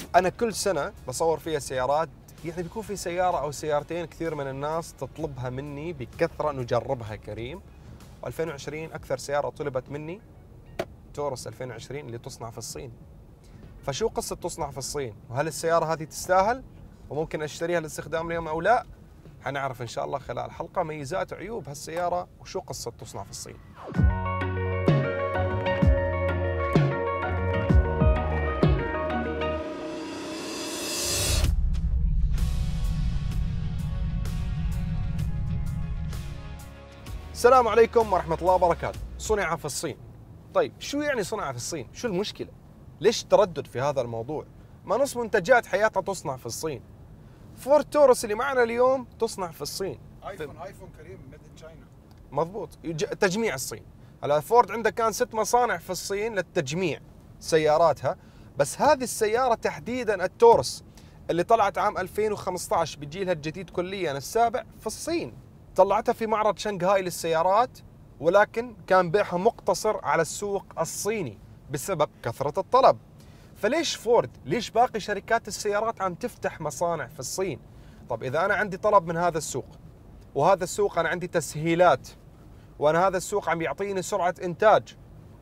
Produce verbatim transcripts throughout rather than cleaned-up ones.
انا كل سنه بصور فيها سيارات، يعني بيكون في سياره او سيارتين كثير من الناس تطلبها مني بكثره نجربها كريم. ألفين وعشرين اكثر سياره طلبت مني تورس ألفين وعشرين اللي تصنع في الصين. فشو قصه تصنع في الصين؟ وهل السياره هذه تستاهل وممكن اشتريها للاستخدام اليوم او لا؟ حنعرف ان شاء الله خلال الحلقه ميزات وعيوب هالسياره وشو قصه تصنع في الصين. السلام عليكم ورحمة الله وبركاته. صنع في الصين. طيب شو يعني صنع في الصين؟ شو المشكلة؟ ليش تردد في هذا الموضوع؟ ما نص منتجات حياتها تصنع في الصين. فورد تورس اللي معنا اليوم تصنع في الصين. ايفون ايفون كريم ميد ان تشاينا. مضبوط، تجميع الصين. هلا فورد عندها كان ست مصانع في الصين للتجميع سياراتها، بس هذه السيارة تحديدا التورس اللي طلعت عام ألفين وخمسة عشر بجيلها الجديد كليا السابع في الصين. طلعتها في معرض شنغهاي للسيارات، ولكن كان بيعها مقتصر على السوق الصيني بسبب كثرة الطلب. فليش فورد؟ ليش باقي شركات السيارات عم تفتح مصانع في الصين؟ طب إذا أنا عندي طلب من هذا السوق، وهذا السوق أنا عندي تسهيلات، وأنا هذا السوق عم يعطيني سرعة إنتاج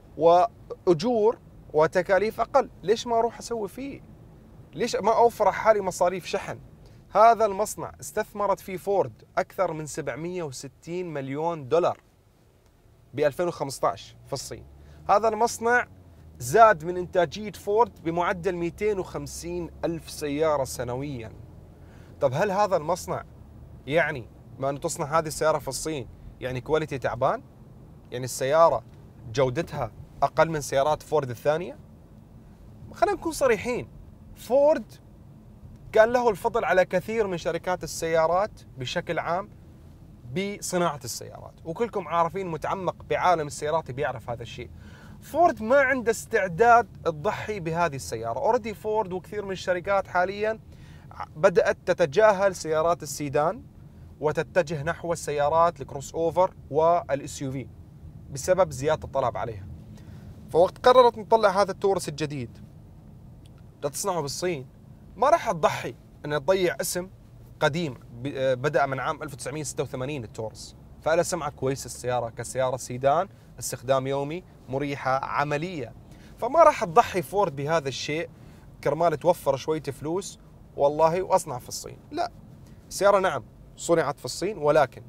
وأجور وتكاليف أقل، ليش ما أروح أسوي فيه؟ ليش ما أوفر حالي مصاريف شحن؟ هذا المصنع استثمرت فيه فورد أكثر من سبعمئة وستين مليون دولار ب ألفين وخمسة عشر في الصين. هذا المصنع زاد من إنتاجية فورد بمعدل مئتين وخمسين ألف سيارة سنويا. طب هل هذا المصنع يعني ما أنه تصنع هذه السيارة في الصين يعني كواليتي تعبان؟ يعني السيارة جودتها أقل من سيارات فورد الثانية؟ خلينا نكون صريحين، فورد كان له الفضل على كثير من شركات السيارات بشكل عام بصناعة السيارات، وكلكم عارفين متعمق بعالم السيارات بيعرف هذا الشيء. فورد ما عنده استعداد تضحي بهذه السيارة. اوريدي فورد وكثير من الشركات حاليا بدأت تتجاهل سيارات السيدان وتتجه نحو السيارات الكروس اوفر والاس يو في بسبب زيادة الطلب عليها. فوقت قررت نطلع هذا التورس الجديد لتصنعه بالصين، ما راح تضحي ان تضيع اسم قديم بدأ من عام ألف وتسعمئة وستة وثمانين التورس، فأنا سمعة كويس السيارة كسيارة سيدان استخدام يومي مريحة عملية. فما راح تضحي فورد بهذا الشيء كرمال توفر شوية فلوس والله وأصنع في الصين. لا، السيارة نعم صنعت في الصين، ولكن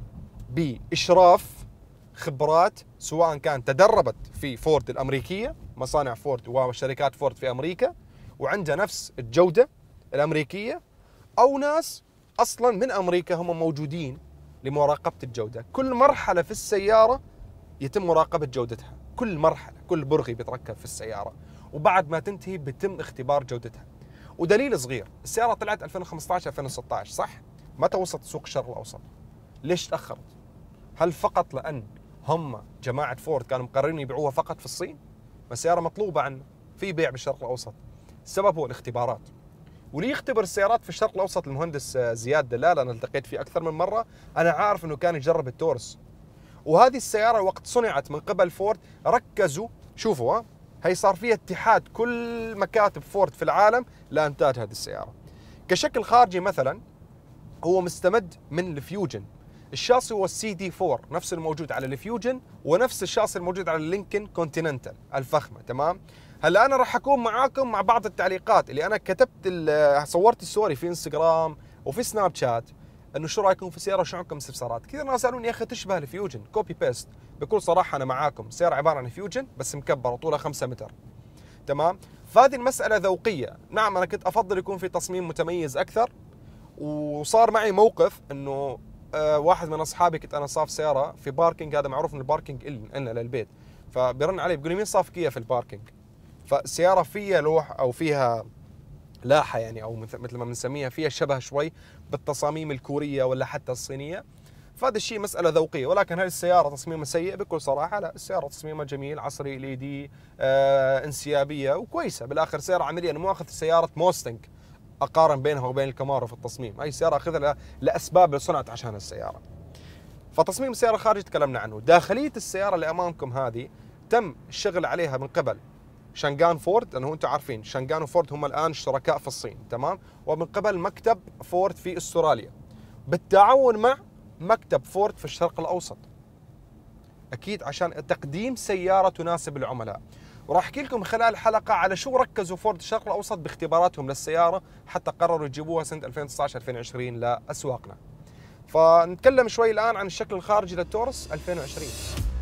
بإشراف خبرات سواء كان تدربت في فورد الأمريكية، مصانع فورد وشركات فورد في أمريكا وعندها نفس الجودة الأمريكية، أو ناس أصلا من أمريكا هم موجودين لمراقبة الجودة. كل مرحلة في السيارة يتم مراقبة جودتها، كل مرحلة، كل برغي بيتركب في السيارة، وبعد ما تنتهي بيتم اختبار جودتها. ودليل صغير، السيارة طلعت ألفين وخمسة عشر ألفين وستة عشر صح؟ متى وصلت سوق الشرق الأوسط؟ ليش تأخرت؟ هل فقط لأن هم جماعة فورد كانوا مقررين يبيعوها فقط في الصين؟ ما السيارة مطلوبة عنا في بيع بالشرق الأوسط. السبب هو الاختبارات. ولي يختبر السيارات في الشرق الأوسط المهندس زياد دلال، أنا التقيت فيه أكثر من مرة، أنا عارف أنه كان يجرب التورس. وهذه السيارة وقت صنعت من قبل فورد ركزوا، شوفوا ها هي صار فيها اتحاد كل مكاتب فورد في العالم لإنتاج هذه السيارة. كشكل خارجي مثلا هو مستمد من الفيوجن، الشاصي هو السي دي أربعة نفس الموجود على الفيوجن ونفس الشاصي الموجود على اللينكن كونتيننتال الفخمة. تمام. هلا انا راح اكون معاكم مع بعض التعليقات اللي انا كتبت، صورت السوري في انستغرام وفي سناب شات انه شو رايكم في السياره وشو عندكم استفسارات. كثير ناس سالوني يا اخي تشبه الفيوجن كوبي بيست. بكل صراحه انا معاكم، سياره عباره عن فيوجن بس مكبره طولها خمسة متر. تمام. فهذه المساله ذوقيه. نعم انا كنت افضل يكون في تصميم متميز اكثر. وصار معي موقف انه آه واحد من اصحابي كنت انا صاف سياره في باركينج، هذا معروف ان الباركينج إلنا للبيت، فبيرن علي بيقول لي مين صافكيه في الباركينج؟ فالسيارة فيها لوح أو فيها لاحة يعني، أو مثل ما بنسميها فيها شبه شوي بالتصاميم الكورية ولا حتى الصينية. فهذا الشيء مسألة ذوقية. ولكن هل السيارة تصميمها سيء؟ بكل صراحة لا، السيارة تصميمها جميل، عصري، ال إي دي، آه انسيابية وكويسة. بالآخر سيارة عملية. أنا مو أخذ سيارة موستنج أقارن بينها وبين الكامارو في التصميم، هاي السيارة أخذها لأسباب اللي صنعت عشان السيارة. فتصميم السيارة خارجي تكلمنا عنه. داخلية السيارة اللي أمامكم هذه تم الشغل عليها من قبل شانغان فورد، لانه انتم عارفين شانغان وفورد هم الان شركاء في الصين، تمام؟ ومن قبل مكتب فورد في استراليا بالتعاون مع مكتب فورد في الشرق الاوسط. اكيد عشان تقديم سياره تناسب العملاء. وراح احكي لكم خلال الحلقه على شو ركزوا فورد الشرق الاوسط باختباراتهم للسياره حتى قرروا يجيبوها سنه ألفين وتسعة عشر ألفين وعشرين لاسواقنا. فنتكلم شوي الان عن الشكل الخارجي للتورس ألفين وعشرين.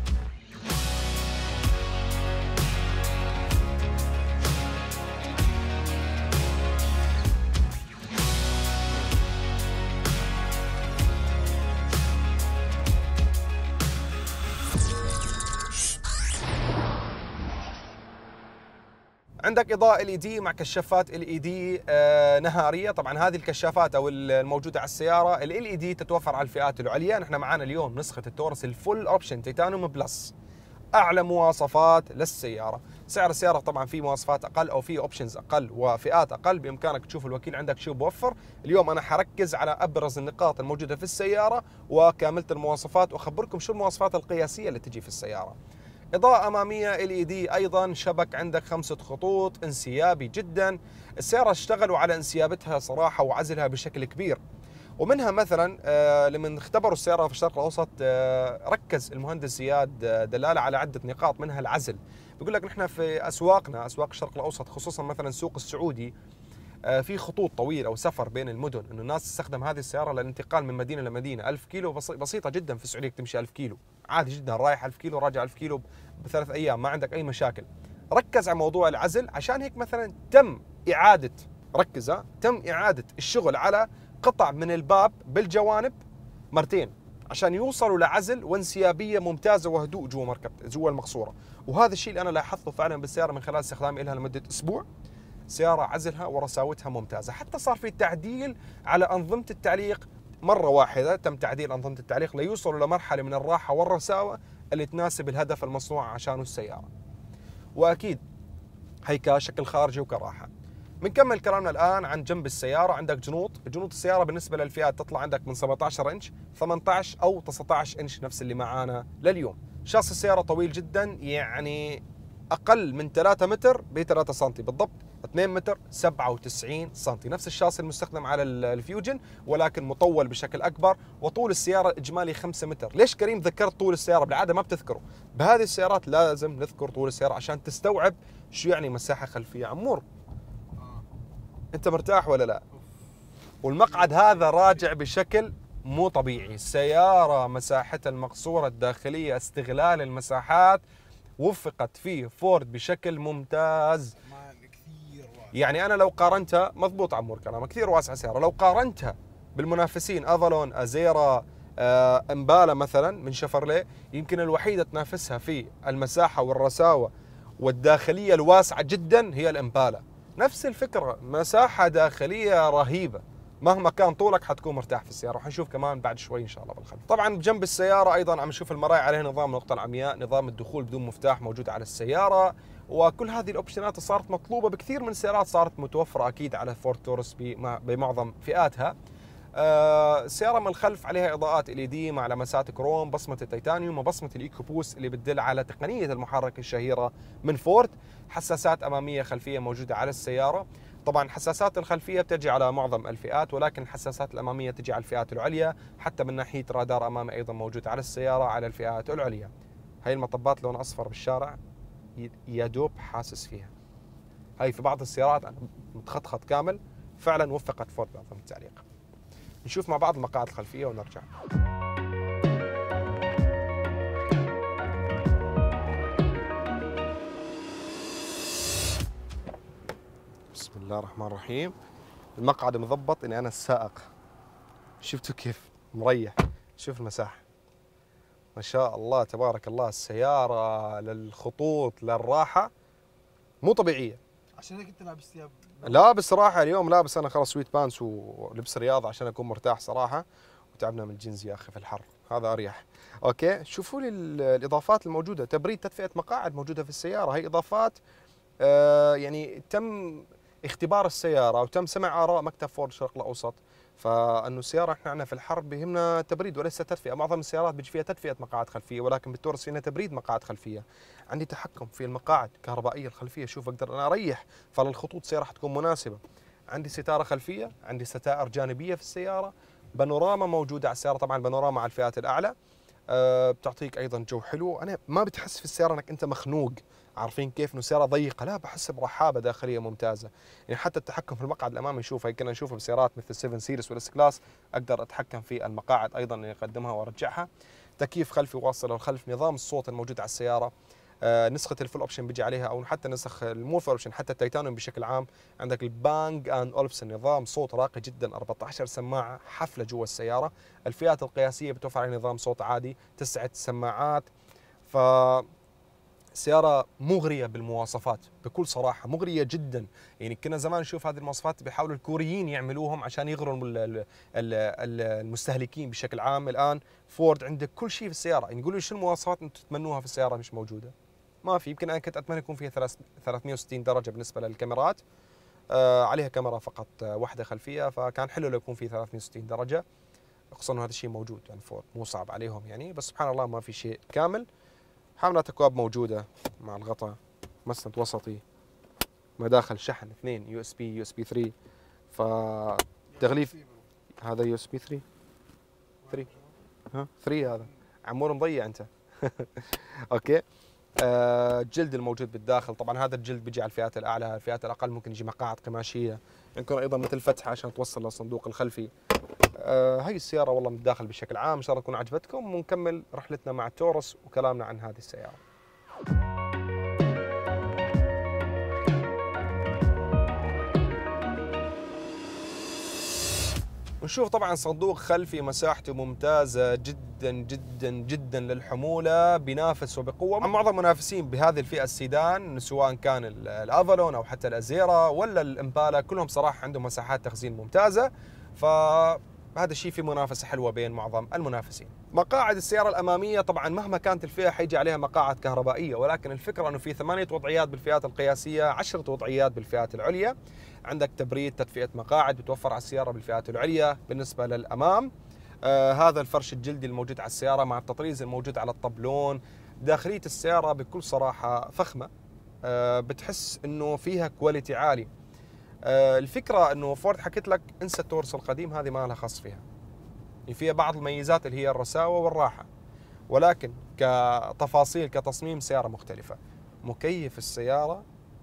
عندك اضاءه ال اي دي مع كشافات ال اي دي نهاريه. طبعا هذه الكشافات او الموجوده على السياره ال اي دي تتوفر على الفئات العليا. نحن معنا اليوم نسخه التورس الفول اوبشن تيتانيوم بلس، اعلى مواصفات للسياره. سعر السياره طبعا في مواصفات اقل او في اوبشنز اقل وفئات اقل، بامكانك تشوف الوكيل عندك شو بوفر. اليوم انا حركز على ابرز النقاط الموجوده في السياره وكامله المواصفات، واخبركم شو المواصفات القياسيه اللي تجي في السياره. إضاءة أمامية ال اي دي، أيضا شبك عندك خمسة خطوط، انسيابي جدا. السيارة اشتغلوا على انسيابتها صراحة وعزلها بشكل كبير. ومنها مثلا آه لمن اختبروا السيارة في الشرق الأوسط آه ركز المهندس زياد آه دلالة على عدة نقاط، منها العزل. بيقول لك نحن في أسواقنا، أسواق الشرق الأوسط خصوصا مثلا السوق السعودي، في خطوط طويلة وسفر بين المدن، انه الناس تستخدم هذه السيارة للانتقال من مدينة لمدينة. ألف كيلو بسيطة جدا في السعودية تمشي ألف كيلو عادي جدا، رايح ألف كيلو راجع ألف كيلو بثلاث أيام، ما عندك أي مشاكل. ركز على موضوع العزل، عشان هيك مثلا تم إعادة ركز تم إعادة الشغل على قطع من الباب بالجوانب مرتين عشان يوصلوا لعزل وانسيابية ممتازة وهدوء جوا مركب جوا المقصورة. وهذا الشيء اللي أنا لاحظته فعلا بالسيارة من خلال استخدامي لها لمدة أسبوع. سيارة عزلها ورساوتها ممتازة. حتى صار في تعديل على أنظمة التعليق مرة واحدة، تم تعديل أنظمة التعليق ليوصلوا لمرحلة من الراحة والرساوة اللي تناسب الهدف المصنوع عشانه السيارة. وأكيد هي كشكل خارجي وكراحة. بنكمل كلامنا الآن عن جنب السيارة. عندك جنوط، جنوط السيارة بالنسبة للفئات تطلع عندك من سبعة عشر إنش، ثمانية عشر أو تسعة عشر إنش نفس اللي معانا لليوم. شاص السيارة طويل جدا، يعني أقل من ثلاثة متر ب ثلاثة سنتي بالضبط، اثنين متر سبعة وتسعين سنتي، نفس الشاصي المستخدم على الفيوجن ولكن مطول بشكل أكبر. وطول السيارة إجمالي خمسة متر. ليش كريم ذكرت طول السيارة؟ بالعادة ما بتذكره، بهذه السيارات لازم نذكر طول السيارة عشان تستوعب شو يعني مساحة خلفية. عمور أنت مرتاح ولا لا؟ والمقعد هذا راجع بشكل مو طبيعي. السيارة مساحتها المقصورة الداخلية، استغلال المساحات وفقت فيه فورد بشكل ممتاز. يعني أنا لو قارنتها، مضبوط عمور كلامك، كثير واسعة سيارة، لو قارنتها بالمنافسين افالون، ازيرا، آه، امبالا مثلا من شفرليه، يمكن الوحيدة تنافسها في المساحة والرساوة والداخلية الواسعة جدا هي الامبالا. نفس الفكرة، مساحة داخلية رهيبة، مهما كان طولك حتكون مرتاح في السيارة، وحنشوف كمان بعد شوي ان شاء الله بالخلف. طبعا بجنب السيارة ايضا عم نشوف المرايا عليها نظام النقطة العمياء، نظام الدخول بدون مفتاح موجود على السيارة، وكل هذه الاوبشنات صارت مطلوبة بكثير من السيارات، صارت متوفرة اكيد على فورد تورس بمعظم فئاتها. آه السيارة من الخلف عليها اضاءات ال اي دي مع لمسات كروم، بصمة التيتانيوم وبصمة الايكو بوست اللي بتدل على تقنية المحرك الشهيرة من فورد. حساسات امامية خلفية موجودة على السيارة. طبعا الحساسات الخلفية بتجي على معظم الفئات، ولكن الحساسات الأمامية تجي على الفئات العليا، حتى من ناحية رادار أمامي أيضا موجود على السيارة على الفئات العليا. هاي المطبات لون أصفر بالشارع يا دوب حاسس فيها، هاي في بعض السيارات متخطخط كامل. فعلا وفقت فورد بأنظمة التعليق. نشوف مع بعض المقاعد الخلفية ونرجع. بسم الله الرحمن الرحيم. المقعد مضبط اني انا السائق، شفتوا كيف مريح؟ شوف المساحه ما شاء الله تبارك الله. السياره للخطوط للراحه مو طبيعيه. عشان هيك انت لابس ثياب؟ لا بصراحه اليوم لابس انا خلاص سويت بانس ولبس رياضه عشان اكون مرتاح صراحه، وتعبنا من الجينز يا اخي في الحر، هذا اريح. اوكي شوفوا لي الاضافات الموجوده، تبريد تدفئه مقاعد موجوده في السياره، هي اضافات آه يعني تم اختبار السيارة وتم سمع آراء مكتب فورد الشرق الأوسط، فانه السياره احنا عندنا في الحرب بيهمنا تبريد وليس تدفئه، معظم السيارات بيجي فيها تدفئه مقاعد خلفيه، ولكن بالتورس فينا تبريد مقاعد خلفيه. عندي تحكم في المقاعد الكهربائيه الخلفيه، شوف اقدر انا اريح، فالخطوط السياره حتكون مناسبه. عندي ستاره خلفيه، عندي ستائر جانبيه في السياره، بانوراما موجوده على السياره، طبعا بانوراما على الفئات الاعلى. أه بتعطيك ايضا جو حلو، انا ما بتحس في السياره انك انت مخنوق، عارفين كيف انه سياره ضيقه، لا بحس برحابه داخليه ممتازه. يعني حتى التحكم في المقعد الامامي نشوفه، كنا نشوفه بسيارات مثل سبعة سيريس والاس كلاس، اقدر اتحكم في المقاعد ايضا اني اقدمها وارجعها. تكييف خلفي واصل للخلف، نظام الصوت الموجود على السياره، آه نسخه الفول اوبشن بيجي عليها، او حتى نسخ المو فول اوبشن، حتى التيتانيوم بشكل عام. عندك البانج اند اولفسون، نظام صوت راقي جدا، أربعة عشر سماعه حفله جوا السياره. الفئات القياسيه بتوفر عليه نظام صوت عادي، تسعه سماعات. ف سيارة مغرية بالمواصفات بكل صراحة، مغرية جدا. يعني كنا زمان نشوف هذه المواصفات بيحاولوا الكوريين يعملوهم عشان يغروا المستهلكين بشكل عام. الآن فورد عندك كل شيء في السيارة، يعني يقولوا شو المواصفات انتم تتمنوها في السيارة مش موجودة؟ ما في. يمكن أنا كنت أتمنى يكون فيها ثلاثمئة وستين درجة بالنسبة للكاميرات، آه عليها كاميرا فقط واحدة خلفية، فكان حلو لو يكون في ثلاثمئة وستين درجة، خصوصا انه هذا الشيء موجود. يعني فورد مو صعب عليهم يعني، بس سبحان الله ما في شيء كامل. حاملات اكواب موجوده مع الغطاء، مسند وسطي، مداخل شحن اثنين، يو اس بي يو اس بي ثلاثة، فتغليف. هذا يو اس بي ثلاثة ثلاثة ها ثلاثة، هذا عمور مضيع انت. اوكي. آه الجلد الموجود بالداخل، طبعا هذا الجلد بيجي على الفئات الاعلى، الفئات الاقل ممكن يجي مقاعد قماشيه، يمكن ايضا مثل فتحه عشان توصل للصندوق الخلفي. آه هاي السياره والله من الداخل بشكل عام ان شاء الله تكون عجبتكم، ونكمل رحلتنا مع التورس وكلامنا عن هذه السياره. نشوف طبعا صندوق خلفي مساحته ممتازة جدا جدا جدا للحمولة، بينافس وبقوة مع معظم المنافسين بهذه الفئة السيدان، سواء كان الافالون او حتى الازيرا ولا الامبالا، كلهم صراحة عندهم مساحات تخزين ممتازة، فهذا الشيء في منافسة حلوة بين معظم المنافسين. مقاعد السيارة الأمامية طبعا مهما كانت الفئة حيجي عليها مقاعد كهربائية، ولكن الفكرة أنه في ثمانية وضعيات بالفئات القياسية، عشرة وضعيات بالفئات العليا. عندك تبريد، تدفئة مقاعد بتوفر على السيارة بالفئات العليا. بالنسبة للأمام آه هذا الفرش الجلدي الموجود على السيارة مع التطريز الموجود على الطبلون. داخلية السيارة بكل صراحة فخمة، آه بتحس أنه فيها كواليتي عالي. آه الفكرة أنه فورد حكيت لك انسى التورس القديم، هذه ما لها خص فيها، فيها بعض الميزات اللي هي الرساوة والراحة، ولكن كتفاصيل كتصميم سيارة مختلفة. مكيف السيارة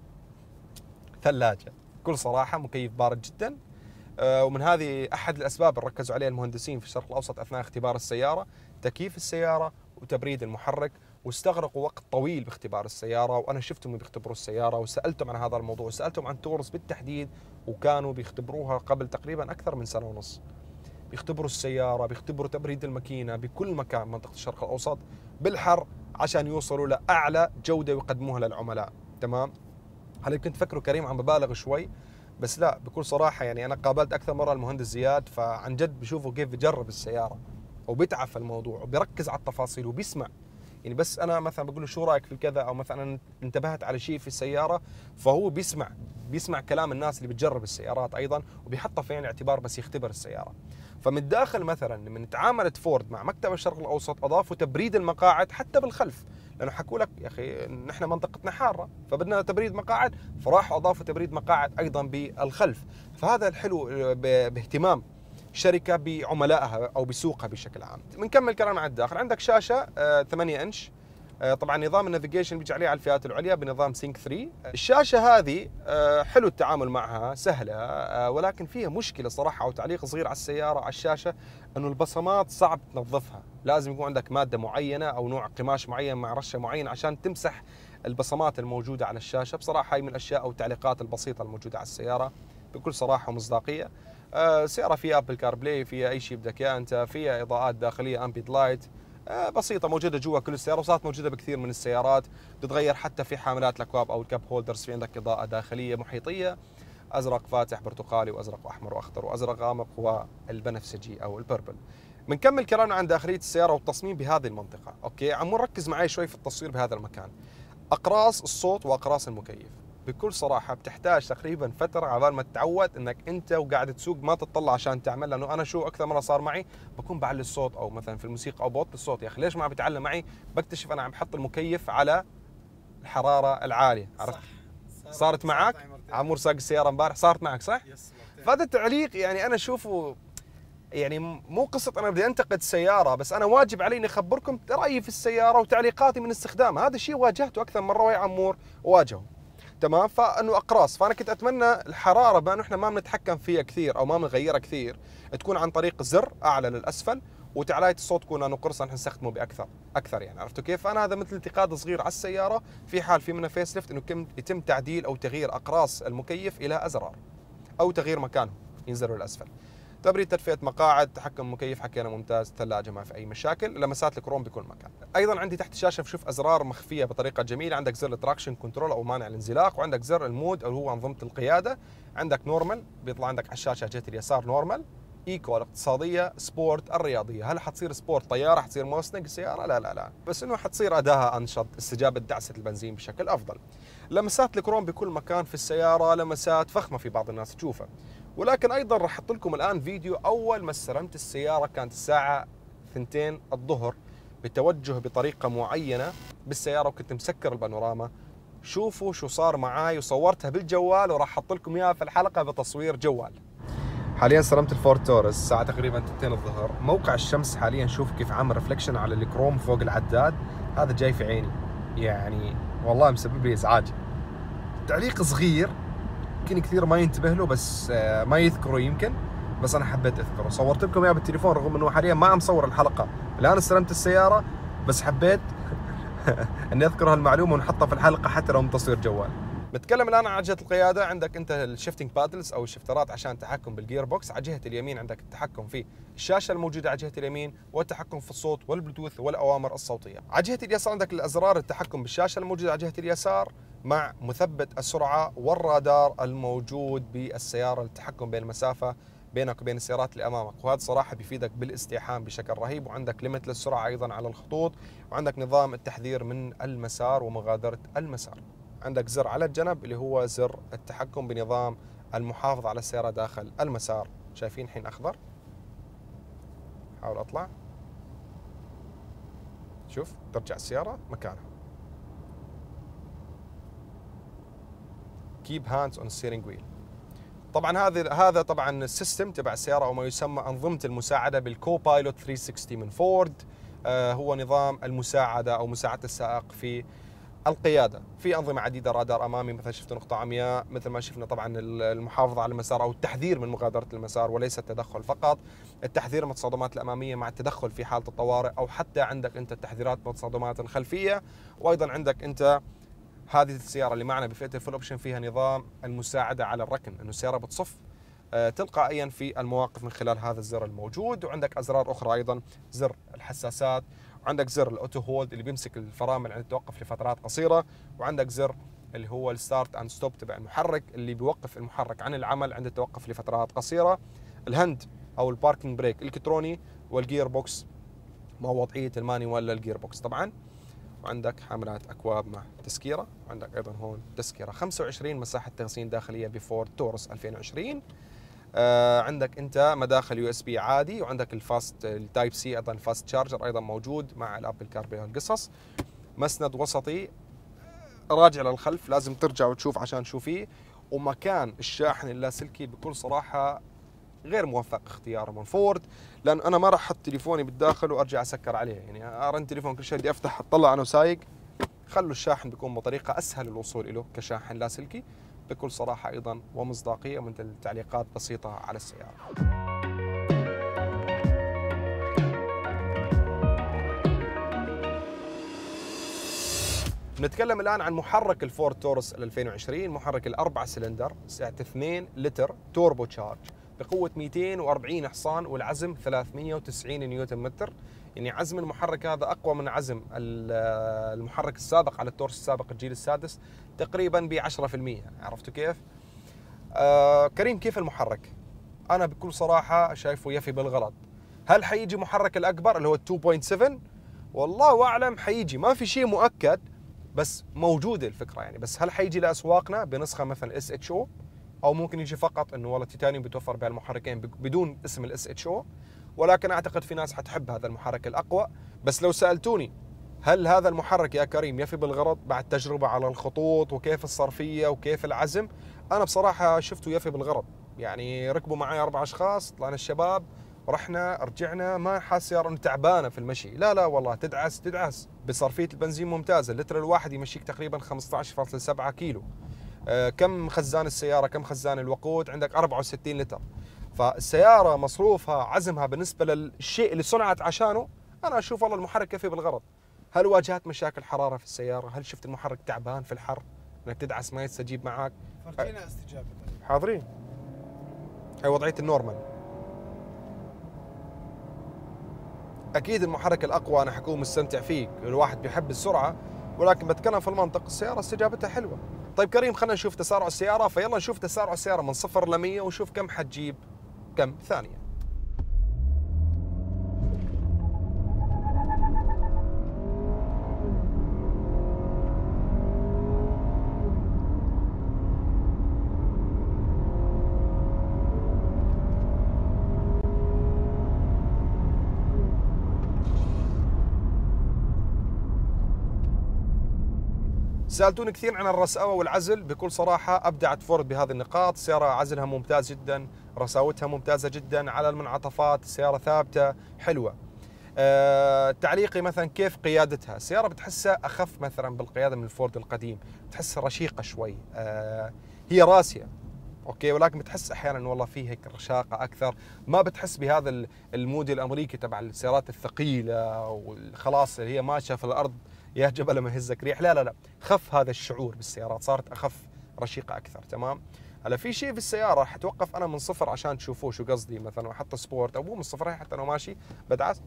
ثلاجة بكل صراحة، مكيف بارد جدا، ومن هذه أحد الأسباب اللي ركزوا عليها المهندسين في الشرق الأوسط أثناء اختبار السيارة، تكييف السيارة وتبريد المحرك. واستغرقوا وقت طويل باختبار السيارة، وأنا شفتهم بيختبروا السيارة وسألتهم عن هذا الموضوع، وسألتهم عن تورس بالتحديد، وكانوا بيختبروها قبل تقريبا أكثر من سنة ونص. بيختبروا السيارة، بيختبروا تبريد الماكينة بكل مكان منطقة الشرق الأوسط بالحر عشان يوصلوا لأعلى جودة ويقدموها للعملاء. تمام. هل يمكن تفكروا كريم عم ببالغ شوي، بس لا بكل صراحة يعني أنا قابلت أكثر مرة المهندس زياد، فعن جد بشوفه كيف بيجرب السيارة وبيتعب في الموضوع وبيركز على التفاصيل وبيسمع. يعني بس أنا مثلا بقول له شو رأيك في كذا، أو مثلا أنا انتبهت على شيء في السيارة، فهو بيسمع بيسمع كلام الناس اللي بتجرب السيارات أيضا، وبيحطها في عين الاعتبار بس يختبر السيارة. فمن الداخل مثلا من تعاملت فورد مع مكتب الشرق الأوسط أضافوا تبريد المقاعد حتى بالخلف، لأنه حكوا لك يا أخي نحن منطقتنا حارة فبدنا تبريد مقاعد، فراحوا أضافوا تبريد مقاعد أيضا بالخلف. فهذا الحلو باهتمام شركة بعملائها أو بسوقها بشكل عام. بنكمل كلام عن الداخل. عندك شاشة ثمانية إنش، طبعا نظام النافيجيشن بيجي عليه على الفئات العليا بنظام سينك ثلاثة. الشاشة هذه حلو التعامل معها، سهلة، ولكن فيها مشكلة صراحة أو تعليق صغير على السيارة على الشاشة، أنه البصمات صعب تنظفها، لازم يكون عندك مادة معينة أو نوع قماش معين مع رشة معينة عشان تمسح البصمات الموجودة على الشاشة. بصراحة هي من الأشياء أو التعليقات البسيطة الموجودة على السيارة بكل صراحة ومصداقية. السيارة فيها أبل كار بلاي، فيها أي شيء بدك إياه أنت، فيها إضاءات داخلية أمبيد لايت بسيطة موجودة جوا كل السيارة، وصارت موجودة بكثير من السيارات. بتتغير حتى في حاملات الأكواب أو الكاب هولدرز، في عندك إضاءة داخلية محيطية، أزرق فاتح، برتقالي، وأزرق وأحمر وأخضر وأزرق غامق، والبنفسجي أو البربل. بنكمل كلامنا عن داخلية السيارة والتصميم بهذه المنطقة. أوكي، عم نركز معي شوي في التصوير بهذا المكان. أقراص الصوت وأقراص المكيف، بكل صراحه بتحتاج تقريبا فتره على ما تتعود انك انت وقاعد تسوق ما تطلع عشان تعمل، لانه انا شو اكثر مره صار معي بكون بعلي الصوت او مثلا في الموسيقى او بوطي الصوت، يا اخي ليش ما عم بيتعلم معي؟ بكتشف انا عم بحط المكيف على الحراره العاليه، عرفت؟ صح. صارت معك عمور ساق السياره امبارح، صارت معك صح؟ يس. فهذا التعليق يعني انا اشوفه يعني مو قصه انا بدي انتقد السياره، بس انا واجب علي اني اخبركم رايي في السياره وتعليقاتي من استخدامها. هذا الشيء واجهته اكثر مره ويا عمور واجهه، تمام؟ فانه اقراص، فانا كنت اتمنى الحراره بما انه احنا ما بنتحكم فيها كثير او ما بنغيرها كثير تكون عن طريق زر اعلى للاسفل، وتعلايه الصوت تكون انه قرص نحن نستخدمه باكثر اكثر يعني، عرفتوا كيف؟ فانا هذا مثل انتقاد صغير على السياره في حال في منها فيس ليفت، انه يتم تعديل او تغيير اقراص المكيف الى ازرار او تغيير مكانهم ينزلوا للاسفل. تبريد، تدفئة مقاعد، تحكم مكيف حكينا ممتاز، ثلاجة ما في أي مشاكل، لمسات الكروم بكل مكان. أيضا عندي تحت الشاشة بشوف أزرار مخفية بطريقة جميلة، عندك زر التراكشن كنترول أو مانع الانزلاق، وعندك زر المود أو هو أنظمة القيادة، عندك نورمال بيطلع عندك على الشاشة جهة اليسار نورمال، ايكو الاقتصادية، سبورت الرياضية. هل حتصير سبورت طيارة، حتصير موسنج السيارة؟ لا لا لا، بس إنه حتصير أداها أنشط، استجابة دعسة البنزين بشكل أفضل. لمسات الكروم بكل مكان في السيارة، لمسات فخمة في بعض الناس تشوفها. ولكن ايضا راح احط لكم الان فيديو اول ما استلمت السياره، كانت الساعه اثنتين الظهر، بتوجه بطريقه معينه بالسياره وكنت مسكر البانوراما. شوفوا شو صار معاي، وصورتها بالجوال وراح احط لكم اياها في الحلقه بتصوير جوال. حاليا استلمت الفورد تورس الساعه تقريبا اثنتين الظهر، موقع الشمس حاليا شوف كيف عامل ريفلكشن على الكروم فوق العداد، هذا جاي في عيني يعني والله مسبب لي ازعاج. تعليق صغير يمكن كثير ما ينتبه له، بس ما يذكره يمكن، بس انا حبيت اذكره، صورت لكم اياه بالتليفون رغم انه حاليا ما عم صور الحلقه، الان استلمت السياره بس حبيت اني اذكر هالمعلومه ونحطها في الحلقه حتى لو من تصوير جوال. نتكلم الان عن جهه القياده، عندك انت الشيفتنج بادلز او الشفترات عشان التحكم بالجير بوكس، على جهه اليمين عندك التحكم في الشاشه الموجوده على جهه اليمين، والتحكم في الصوت والبلوتوث والاوامر الصوتيه. على جهه اليسار عندك الازرار التحكم بالشاشه الموجوده على جهه اليسار مع مثبت السرعه والرادار الموجود بالسياره للتحكم بين المسافه بينك وبين السيارات اللي امامك، وهذا صراحه بيفيدك بالازدحام بشكل رهيب. وعندك ليميت للسرعه ايضا على الخطوط، وعندك نظام التحذير من المسار ومغادره المسار. عندك زر على الجنب اللي هو زر التحكم بنظام المحافظة على السيارة داخل المسار. شايفين الحين أخضر؟ حاول أطلع، شوف ترجع السيارة مكانها. Keep hands on steering wheel. طبعا هذا هذا طبعا السيستم تبع السيارة او ما يسمى أنظمة المساعدة بالكو بايلوت ثلاثمئة وستين من فورد. آه هو نظام المساعدة او مساعدة السائق في القيادة. في أنظمة عديدة، رادار أمامي مثلا شفت نقطة عمياء، مثل ما شفنا طبعا المحافظة على المسار أو التحذير من مغادرة المسار وليس التدخل فقط، التحذير من التصادمات الأمامية مع التدخل في حالة الطوارئ، أو حتى عندك أنت التحذيرات من التصادمات الخلفية. وأيضا عندك أنت هذه السيارة اللي معنا بفئة الفول أوبشن فيها نظام المساعدة على الركن، أنه السيارة بتصف تلقائيا في المواقف من خلال هذا الزر الموجود. وعندك أزرار أخرى أيضا، زر الحساسات، وعندك زر الاوتو هولد اللي بيمسك الفرامل عند التوقف لفترات قصيره، وعندك زر اللي هو الستارت اند ستوب تبع المحرك اللي بيوقف المحرك عن العمل عند التوقف لفترات قصيره. الهند او الباركينج بريك الكتروني، والجير بوكس ما هو وضعيه المانيوال للجير بوكس طبعا. وعندك حاملات اكواب مع تسكيره، وعندك ايضا هون تسكيره خمسة وعشرين مساحه تخزين داخليه بفورد تورس ألفين وعشرين. آه عندك انت مداخل يو اس بي عادي، وعندك الفاست التايب سي ايضا الفاست شارجر ايضا موجود مع الابل كاربي والقصص. مسند وسطي راجع للخلف، لازم ترجع وتشوف عشان تشوفيه. ومكان الشاحن اللاسلكي بكل صراحه غير موفق اختياره من فورد، لان انا ما راح احط تليفوني بالداخل وارجع اسكر عليه، يعني ارن تليفون كل شيء بدي افتح اطلع انا وسايق. خلوا الشاحن بيكون بطريقه اسهل الوصول له كشاحن لاسلكي بكل صراحه ايضا ومصداقيه، مثل تعليقات بسيطه على السياره. نتكلم الان عن محرك الفورد تورس ألفين وعشرين، محرك الاربع سلندر سعة اثنين لتر توربو تشارج بقوه مئتين وأربعين حصان، والعزم ثلاثمئة وتسعين نيوتن متر. يعني عزم المحرك هذا اقوى من عزم المحرك السابق على التورس السابق الجيل السادس تقريبا ب عشرة بالمئة. عرفتوا كيف؟ آه كريم، كيف المحرك؟ انا بكل صراحه شايفه يفي بالغلط. هل حيجي محرك الاكبر اللي هو اثنين فاصلة سبعة؟ والله اعلم حيجي، ما في شيء مؤكد، بس موجوده الفكره يعني. بس هل حيجي لاسواقنا بنسخه مثلا اس اتش او، او ممكن يجي فقط انه والله التيتانيوم بيتوفر بهالمحركين بدون اسم الاس اتش او؟ ولكن اعتقد في ناس حتحب هذا المحرك الاقوى. بس لو سالتوني هل هذا المحرك يا كريم يفي بالغرض بعد تجربه على الخطوط وكيف الصرفيه وكيف العزم، انا بصراحه شفته يفي بالغرض. يعني ركبوا معي اربع اشخاص، طلعنا الشباب، رحنا رجعنا، ما حاس السياره انه تعبانه في المشي، لا لا والله تدعس تدعس. بصرفيه البنزين ممتازه، اللتر الواحد يمشيك تقريبا خمسة عشر فاصلة سبعة كيلو. آه كم خزان السياره، كم خزان الوقود؟ عندك أربعة وستين لتر. فالسياره مصروفها عزمها بالنسبه للشيء اللي صنعت عشانه، انا اشوف والله المحرك يفي بالغرض. هل واجهت مشاكل حراره في السياره؟ هل شفت المحرك تعبان في الحر انك تدعس ما يستجيب معك؟ فرجينا استجابه. حاضرين. هي وضعيه النورمال. اكيد المحرك الاقوى انا حكون مستمتع فيه، الواحد بيحب السرعه، ولكن بتكلم في المنطق السياره استجابتها حلوه. طيب كريم، خلينا نشوف تسارع السياره، فيلا نشوف تسارع السياره من صفر ل مية ونشوف كم حتجيب كم ثانيه. سألتوني كثير عن الرساوة والعزل، بكل صراحة أبدعت فورد بهذه النقاط. السيارة عزلها ممتاز جدا، رساوتها ممتازة جدا، على المنعطفات السيارة ثابتة حلوة. أه تعليقي مثلا كيف قيادتها، السيارة بتحسها أخف مثلا بالقيادة من الفورد القديم، بتحسها رشيقة شوي. أه هي راسية اوكي، ولكن بتحس احيانا والله فيه هيك رشاقه اكثر، ما بتحس بهذا المود الامريكي تبع السيارات الثقيله وخلاص اللي هي ماشيه في الارض يا جبل ما يهزك ريح، لا لا لا، خف هذا الشعور بالسيارات، صارت اخف رشيقه اكثر. تمام. هلا في شيء في السياره حتوقف انا من صفر عشان تشوفوه شو قصدي، مثلا حتى سبورت او مو من صفر، حتى انا ماشي بدعس،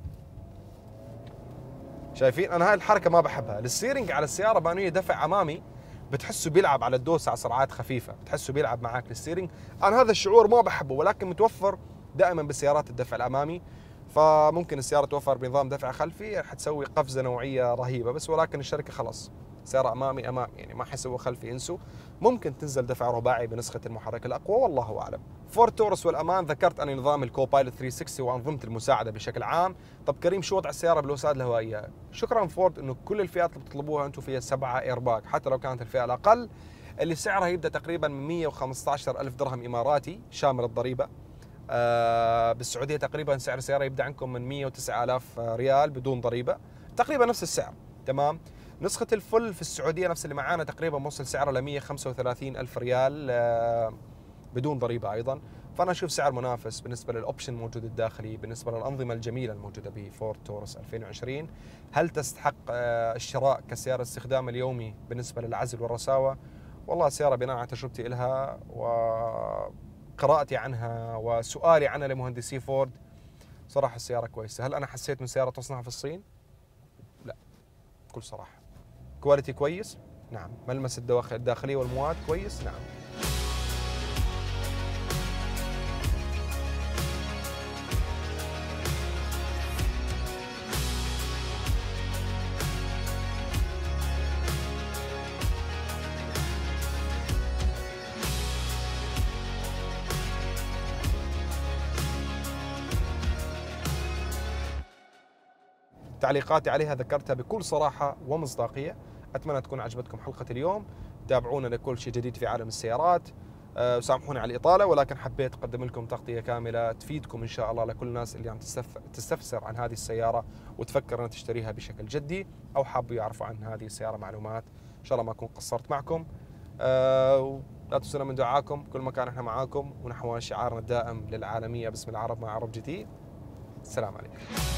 شايفين انا هاي الحركه ما بحبها. الستيرنج على السياره بانيه دفع امامي بتحسه بيلعب على الدوسه على سرعات خفيفه، بتحسه بيلعب معك الستيرنج، انا هذا الشعور ما بحبه، ولكن متوفر دائما بالسيارات الدفع الامامي. فممكن السياره توفر بنظام دفع خلفي حتسوي قفزه نوعيه رهيبه، بس ولكن الشركه خلص سياره امامي امامي يعني ما حيسوي خلفي، انسوا. ممكن تنزل دفع رباعي بنسخه المحرك الاقوى، والله اعلم. فورد تورس والامان، ذكرت انا نظام الكوبايلوت ثلاثمية وستين وانظمه المساعده بشكل عام. طب كريم شو وضع السياره بالوسائد الهوائيه؟ شكرا فورد انه كل الفئات اللي بتطلبوها انتم فيها سبعه ايرباك، حتى لو كانت الفئه الاقل اللي سعرها يبدا تقريبا من مية وخمسة عشر ألف درهم اماراتي شامل الضريبه. آه بالسعوديه تقريبا سعر السياره يبدا عندكم من مية وتسعة آلاف ريال بدون ضريبه، تقريبا نفس السعر. تمام. نسخه الفل في السعوديه نفس اللي معانا تقريبا موصل سعره ل مية وخمسة وثلاثين ألف ريال آه بدون ضريبه ايضا. فانا اشوف سعر منافس بالنسبه للاوبشن الموجود الداخلي، بالنسبه للانظمه الجميله الموجوده بفورد تورس ألفين وعشرين. هل تستحق آه الشراء كسياره استخدام اليومي بالنسبه للعزل والرساوه؟ والله السياره بناء على تجربتي لها وقراءتي عنها وسؤالي عنها لمهندسي فورد، صراحه السياره كويسه. هل انا حسيت من سياره تصنع في الصين؟ لا، بكل صراحه. كواليتي كويس؟ نعم. ملمس الداخليه والمواد كويس؟ نعم. تعليقاتي عليها ذكرتها بكل صراحة ومصداقية. أتمنى تكون عجبتكم حلقة اليوم. تابعونا لكل شيء جديد في عالم السيارات. أه سامحوني على الإطالة، ولكن حبيت أقدم لكم تغطية كاملة تفيدكم إن شاء الله لكل الناس اللي عم تستفسر عن هذه السيارة وتفكر أن تشتريها بشكل جدي، أو حابوا يعرفوا عن هذه السيارة معلومات. إن شاء الله ما أكون قصرت معكم. أه لا تنسونا من دعاكم، كل مكان احنا معاكم، ونحو شعارنا الدائم للعالمية باسم العرب مع عرب جديد. السلام عليكم.